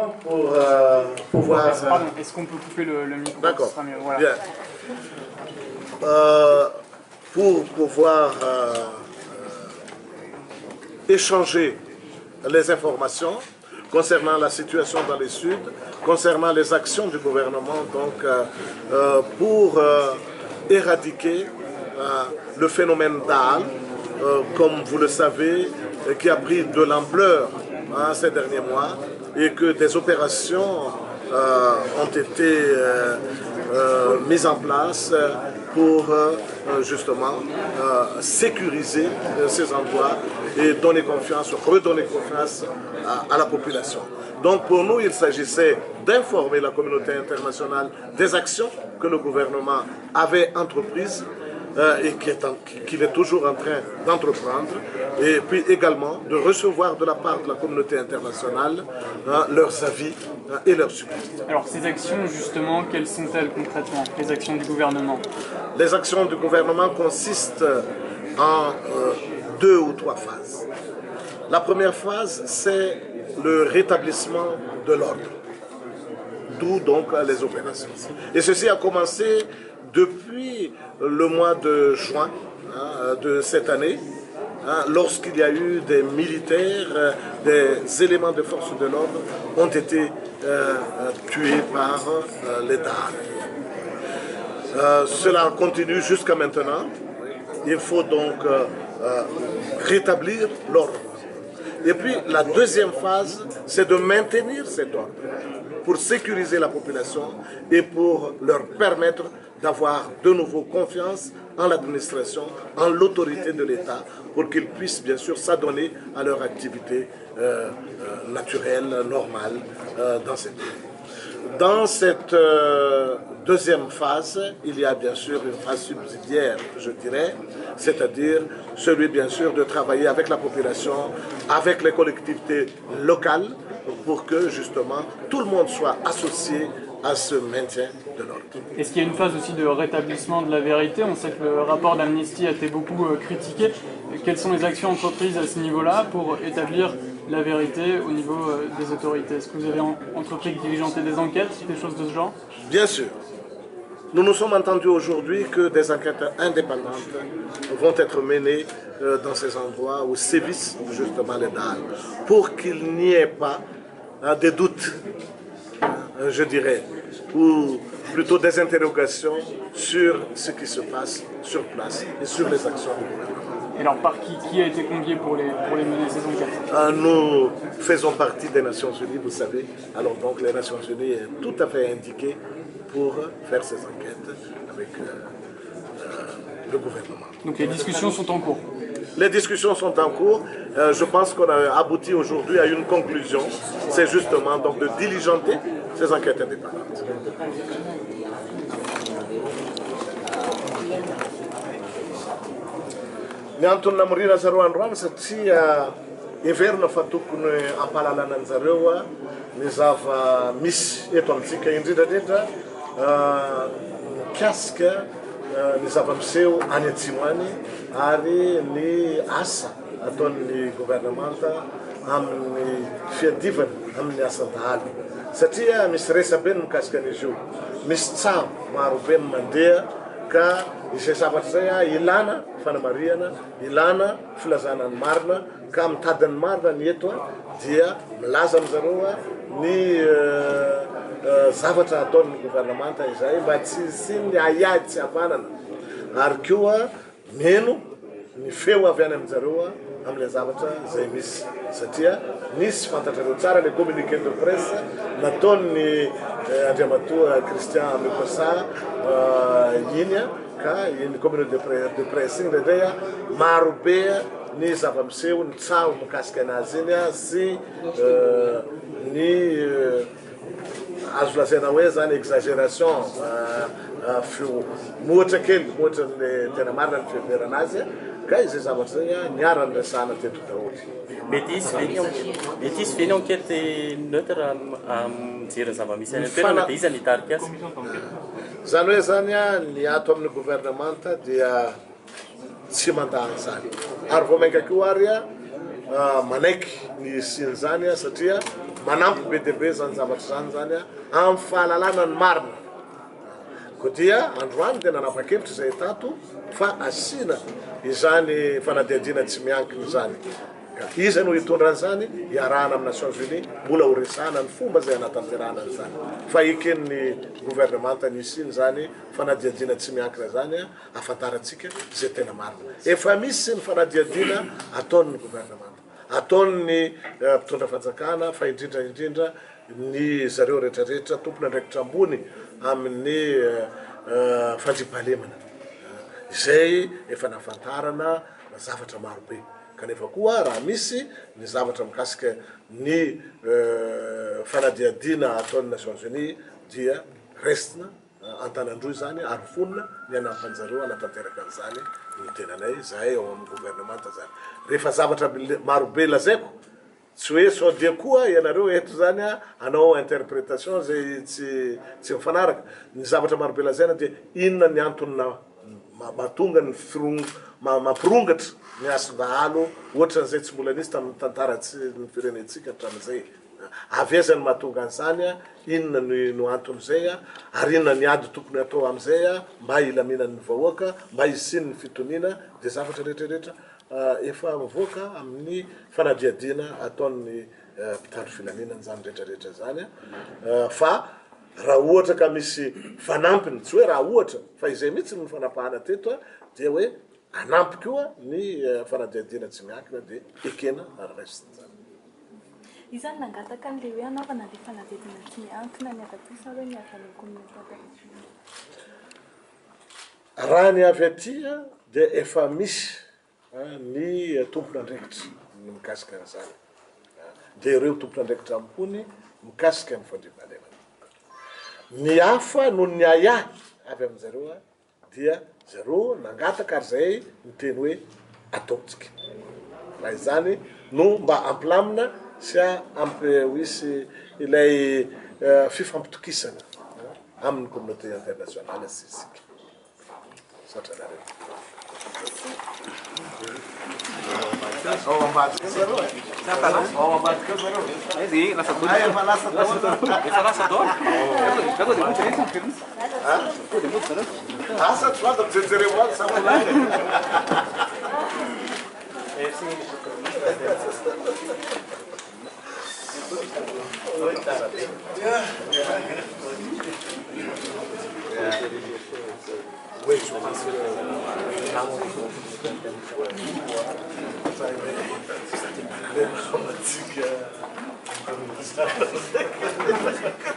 maintenant, pour pouvoir... Pardon, est-ce qu'on peut couper le micro? D'accord, voilà. bien. Pour pouvoir échanger les informations concernant la situation dans les Suds, concernant les actions du gouvernement, donc pour éradiquer le phénomène d'Aal, comme vous le savez, qui a pris de l'ampleur ces derniers mois et que des opérations ont été mises en place pour justement sécuriser ces endroits et donner confiance, redonner confiance à la population. Donc pour nous, il s'agissait d'informer la communauté internationale des actions que le gouvernement avait entreprises et qu'il est toujours en train d'entreprendre, et puis également de recevoir de la part de la communauté internationale leurs avis et leurs suggestions. Alors ces actions justement, quelles sont-elles concrètement, les actions du gouvernement? Les actions du gouvernement consistent en 2 ou 3 phases. La première phase, c'est le rétablissement de l'ordre, d'où donc les opérations. Et ceci a commencé depuis le mois de juin de cette année, lorsqu'il y a eu des militaires, des éléments de force de l'ordre ont été tués par l'État. Cela continue jusqu'à maintenant. Il faut donc rétablir l'ordre. Et puis la deuxième phase, c'est de maintenir cet ordre pour sécuriser la population et pour leur permettre d'avoir de nouveau confiance en l'administration, en l'autorité de l'État, pour qu'ils puissent bien sûr s'adonner à leur activité naturelle, normale dans cette ville. Dans cette deuxième phase, il y a bien sûr une phase subsidiaire, je dirais, c'est-à-dire celui bien sûr de travailler avec la population, avec les collectivités locales, pour que justement tout le monde soit associé à ce maintien de l'ordre. Est-ce qu'il y a une phase aussi de rétablissement de la vérité? On sait que le rapport d'Amnesty a été beaucoup critiqué. Quelles sont les actions entreprises à ce niveau-là pour établir la vérité au niveau des autorités? Est-ce que vous avez entrepris de diligenter des enquêtes, des choses de ce genre? Bien sûr. Nous nous sommes entendus aujourd'hui que des enquêtes indépendantes vont être menées dans ces endroits où sévissent justement les Daal, pour qu'il n'y ait pas des doutes, je dirais, ou plutôt des interrogations sur ce qui se passe sur place et sur les actions du gouvernement. Et alors par qui a été convié pour les mener ces enquêtes? Nous faisons partie des Nations Unies, vous savez. Alors donc les Nations Unies est tout à fait indiquées pour faire ces enquêtes avec le gouvernement. Donc les discussions sont en cours? Les discussions sont en cours. Je pense qu'on a abouti aujourd'hui à une conclusion. C'est justement donc de diligenter ces enquêtes indépendantes. Ny antony namorina zareo androany satria heverina fa tokony ampalalana an'zareo ny zava misy eto amintsika indrindrandrindra mikasika ny zava-miseho any atsimo any ary ny asa ataon'ny gouvernemanta amin'ny fiadivana amin'ny asa-daly satria misy resabe ny mikasika an'izy io, misy tsavo marobe ny mandeha ka izay zavatra zay ilana fanamariana, ilana filazana ny marina, ka mitady ny marina ny eto dia milaza amin'zareo ny zavatra ataon'ny gouvernemanta izay mba tsy ny aiady tsy havanana ary koa meno ny feo avy any amin'zareo amin'ilay zavatra izay misy satria nisy fantatrareo tsara le communiqué de presse nataon'ny andriamatoa Christian Mekosa iny ka iny communiqué de presse iny indray marobe ny zava-miseho ny tsao mikasika anazy iny sy ny azo lazaina hoe zany exagération feo moatra kely moatra ny tena marina ny fiheverana azy ka izay zavatra zay niara ny resahana teto daholo. Mety hisy ve ny enquête neutre mijery zava-misy any an-toerana dia iza ny hitarika azy? Zany hoe zany ny ato amin'ny gouvernemanta dia tsy mandany zany ary vao mainka koa ary manaiky ny siny zany satria manampy be deabe zany zavatra zany zany amin'ny fahalalana ny marina ko dia androany dia nanapa-kevitra izay tato fa asina izany fanadiadiana tsy miankina zany izy no hitondran'izany hiarahana amin'ny Nations Unies mbola ho resahana ny fomba zay anatanterahana an'izany fa eken'ny gouvernemanta nisy iny zany fanadiadiana tsy miankina zany ahafantarantsika zay tena marina efa misy ny fanadiadiana ataon'ny gouvernemanta ataon'ny mpitondra fanjakana fa indrindra ny zareo rehetrarehetra tompony andraikitra ambony amin'ny fandriampahalemana izay efa nafantarana zavatra marobe kanefa koa raha misy ny zavatra mikasika ny fanadiadiana ataon'ny Nations Unies dia restina antanandroy zany ary fonina ny anampanjareo anatanteraka an'izany ny tenanay zahay eo amin'ny gouvernemanta zany rehefa zavatra marobe lazaiko tsy hoe sao dia koa ianareo eto zany anao interprétation zay tsy mifanaraka ny zavatra marobe lazaina dia inona ny antony mahatonga ny mampirongatra ny asom-bahalo ohatran'izay tsy mbola nisy tamin'ny tantara ny firenentsika hatramin'izay avezany mahatonga an'izany inona no anton'izay ary inona ny ady tokony atao amin'izay mba ilaminan'ny vahoaka mba hisiny ny fitoniana dia zavatra rehetrarehetra efa mivoaka amin'ny fanadiadiana ataon'ny mpitandro filaminana zany rehetrarehetra zany fa raha ohatra ka misy fanampiny tsy hoe raha ohatra fa izay mihitsy ny fanapahana teto dia hoe anampy koa ny fanadiadiana tsy miankina dia ekena reste zany izany nangataka an'le hoe anaovana le fanadiadiana tsy miankina ny avy aty sa hoe ny avy amin'ny communauté raha ny avy aty dia efa misy ny tompona andraikitra ny mikasika an'izany dia ireo tompona andraikitra ambony mikasika ny fandriampahalemana ny hafa no ny ayahy avy amin'izareo dia zareo nangataka ary zay miteny hoe ataontsika raha izany no mba ampilamina sy ampy hoisy ilay fifampitokisana amin'ny communauté internationale sisika satranareo ao ambadika zareo ao ambadika zareo asa tsy vata mijerireo azy samolany Oui, je pense que